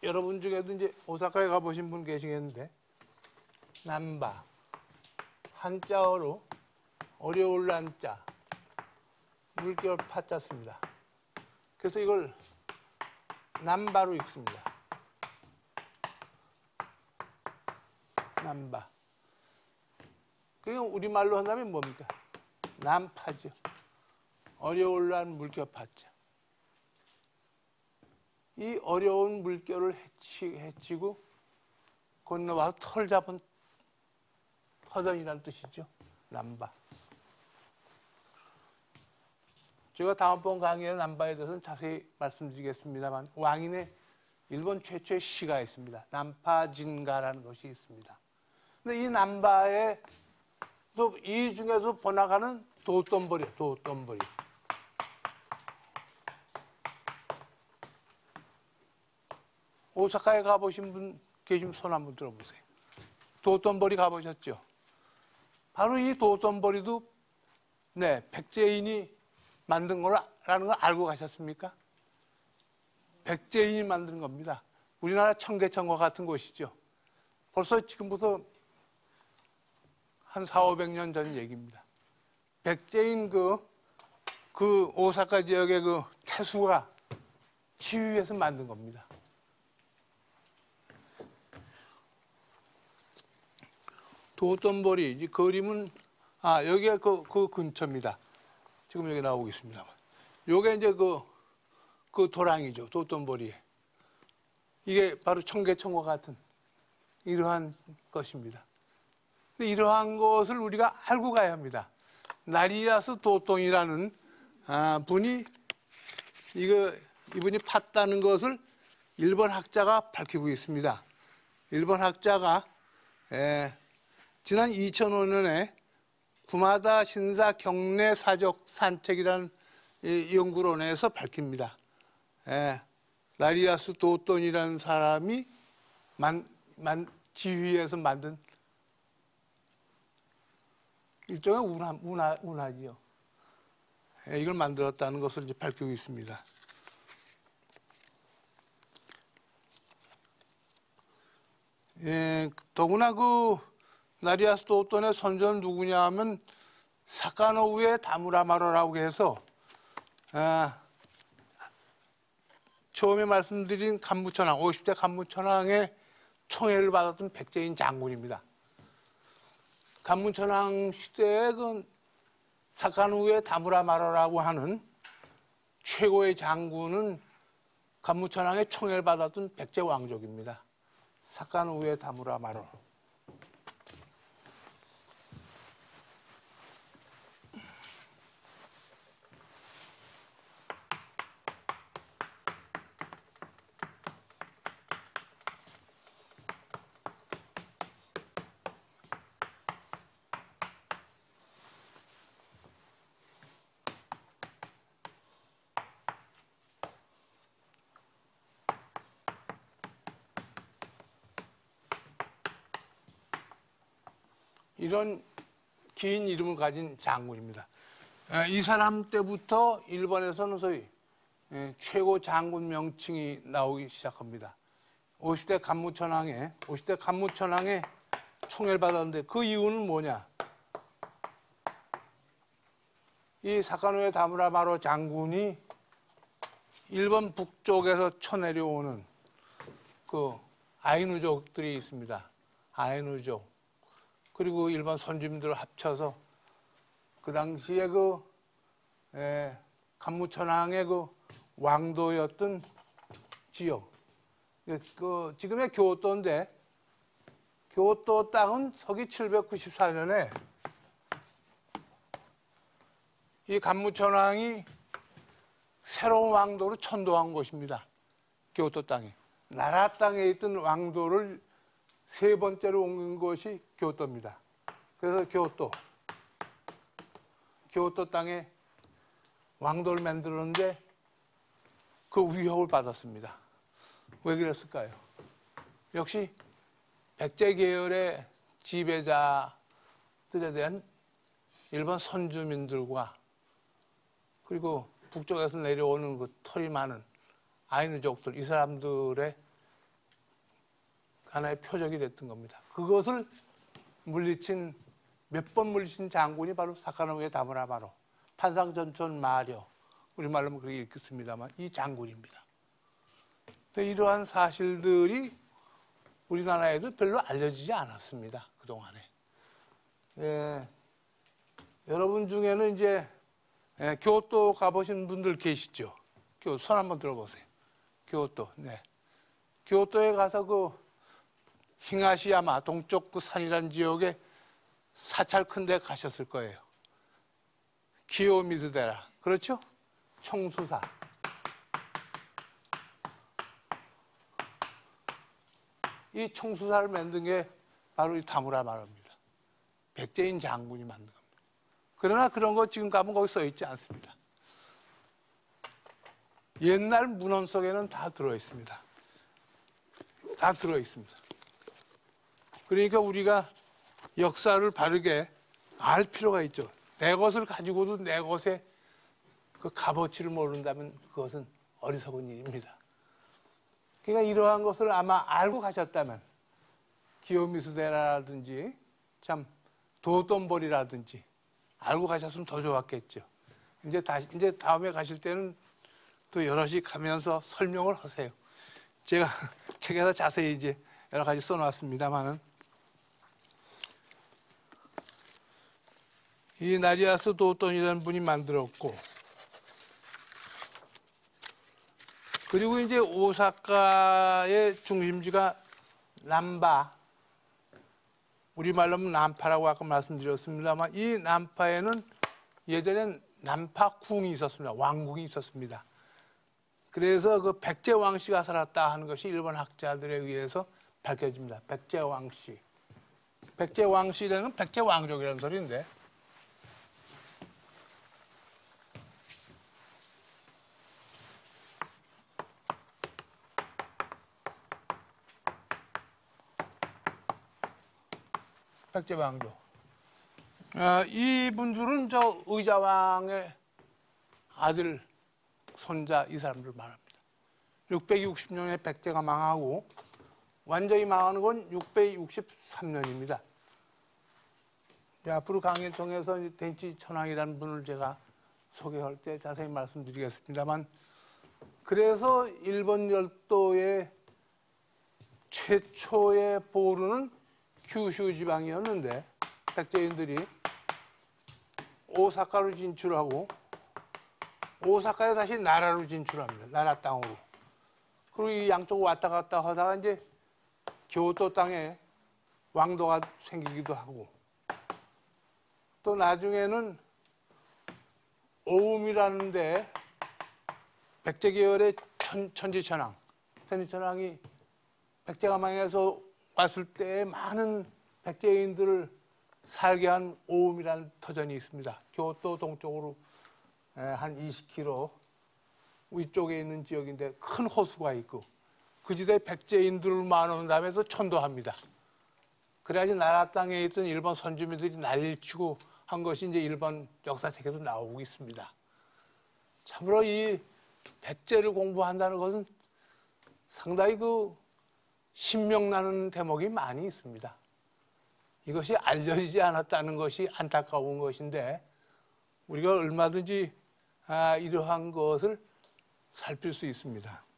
여러분 중에도 이제 오사카에 가보신 분 계시겠는데, 남바, 한자어로 어려울 한자, 물결 파자 씁니다. 그래서 이걸 남바로 읽습니다. 남바. 그게 우리말로 한다면 뭡니까? 남파죠. 어려울 한 물결 파자. 이 어려운 물결을 헤치고 건너와서 털 잡은 터전이라는 뜻이죠. 남바. 제가 다음번 강의에 남바에 대해서는 자세히 말씀드리겠습니다만, 왕인의 일본 최초의 시가 있습니다. 남파진가라는 것이 있습니다. 근데 이 남바에 이 중에서 번화가는 도톤보리, 도톤보리. 오사카에 가보신 분 계시면 손 한번 들어보세요. 도톤보리 가보셨죠? 바로 이 도톤보리도 백제인이 만든 거라는 걸 알고 가셨습니까? 백제인이 만든 겁니다. 우리나라 청계천과 같은 곳이죠. 벌써 지금부터 한 400~500년 전 얘기입니다. 백제인 그 오사카 지역의 그 태수가 지휘해서 만든 겁니다. 도톤보리, 이 그림은, 여기가 그 근처입니다. 지금 여기 나오고 있습니다만. 요게 이제 그 도랑이죠. 도톤보리에. 이게 바로 청계천과 같은 이러한 것입니다. 근데 이러한 것을 우리가 알고 가야 합니다. 나리야스 도통이라는 분이 이분이 팠다는 것을 일본 학자가 밝히고 있습니다. 일본 학자가 지난 2005년에 구마다 신사 경내 사적 산책이라는 연구론에서 밝힙니다. 나리야스 도톤이라는 사람이 지휘해서 만든 일종의 운하지요. 이걸 만들었다는 것을 이제 밝히고 있습니다. 더구나 그 나리야스 도톤의 선조는 누구냐 하면 사카노우에 다무라마로라고 해서 처음에 말씀드린 간무천왕, 50대 간무천왕의 총애를 받았던 백제인 장군입니다. 간무천왕 시대에 그 사카노우에 다무라마로라고 하는 최고의 장군은 간무천왕의 총애를 받았던 백제 왕족입니다. 사카노우에 다무라마로. 이런 긴 이름을 가진 장군입니다. 이 사람 때부터 일본에서는 소위 최고 장군 명칭이 나오기 시작합니다. 50대 간무천왕의 총애를 받았는데 그 이유는 뭐냐? 이 사카노에 다무라마로 장군이 일본 북쪽에서 쳐내려오는 그 아이누족들이 있습니다. 아이누족. 그리고 일본 선주민들을 합쳐서 그 당시에 간무천왕의 그 왕도였던 지역, 지금의 교토인데, 교토 땅은 서기 794년에 이 간무천왕이 새로운 왕도로 천도한 곳입니다. 교토 땅에. 나라 땅에 있던 왕도를 세 번째로 옮긴 것이 교토입니다. 그래서 교토 땅에 왕도를 만들었는데 그 위협을 받았습니다. 왜 그랬을까요? 역시 백제 계열의 지배자들에 대한 일본 선주민들과 그리고 북쪽에서 내려오는 그 털이 많은 아이누족들, 이 사람들의 하나의 표적이 됐던 겁니다. 그것을 물리친 몇 번 물리친 장군이 바로 사카노부의 다무라마로, 판상전천 마려, 우리말로 그렇게 읽겠습니다만 이 장군입니다. 근데 이러한 사실들이 우리나라에도 별로 알려지지 않았습니다. 그동안에. 예, 여러분 중에는 이제 교토 가보신 분들 계시죠? 손 한번 들어보세요. 교토. 네. 교토에 가서 그 힝아시야마 동쪽 그 산이라는 지역에 사찰 큰 데 가셨을 거예요. 기요미즈데라. 그렇죠? 청수사. 이 청수사를 만든 게 바로 이 다무라마로입니다. 백제인 장군이 만든 겁니다. 그러나 그런 거 지금 가면 거기 써 있지 않습니다. 옛날 문헌 속에는 다 들어있습니다. 다 들어있습니다. 그러니까 우리가 역사를 바르게 알 필요가 있죠. 내 것을 가지고도 내 것의 그 값어치를 모른다면 그것은 어리석은 일입니다. 그러니까 이러한 것을 아마 알고 가셨다면 기요미스데라라든지 참 도톤보리라든지 알고 가셨으면 더 좋았겠죠. 이제 다음에 가실 때는 또 여럿이 가면서 설명을 하세요. 제가 책에다 자세히 이제 여러 가지 써놨습니다만은 이 나리아스 도톤이라는 분이 만들었고, 그리고 이제 오사카의 중심지가 남바, 우리말로 하면 남파라고 아까 말씀드렸습니다만 이 남파에는 예전엔 남파궁이 있었습니다. 왕궁이 있었습니다. 그래서 그 백제왕씨가 살았다 하는 것이 일본 학자들에 의해서 밝혀집니다. 백제왕씨. 백제왕씨라는 건 백제왕족이라는 소리인데, 백제왕족. 이분들은 저 의자왕의 아들, 손자 이 사람들 말합니다. 660년에 백제가 망하고 완전히 망하는 건 663년입니다. 앞으로 강의를 통해서 덴치 천황이라는 분을 제가 소개할 때 자세히 말씀드리겠습니다만, 그래서 일본 열도의 최초의 보루는 규슈 지방이었는데 백제인들이 오사카로 진출하고 오사카에 다시 나라로 진출합니다. 나라 땅으로. 그리고 이 양쪽 왔다 갔다 하다가 이제 교토 땅에 왕도가 생기기도 하고, 또 나중에는 오움이라는 데 백제 계열의 천지천왕이 백제가 망해서 왔을 때 많은 백제인들을 살게 한 오움이라는 터전이 있습니다. 교토 동쪽으로 한 20km 위쪽에 있는 지역인데 큰 호수가 있고 그 지대에 백제인들을 모아놓은 다음에 또 천도합니다. 그래야지 나라 땅에 있던 일본 선주민들이 난리를 치고 한 것이 이제 일본 역사책에도 나오고 있습니다. 참으로 이 백제를 공부한다는 것은 상당히 그 신명나는 대목이 많이 있습니다. 이것이 알려지지 않았다는 것이 안타까운 것인데 우리가 얼마든지 이러한 것을 살필 수 있습니다.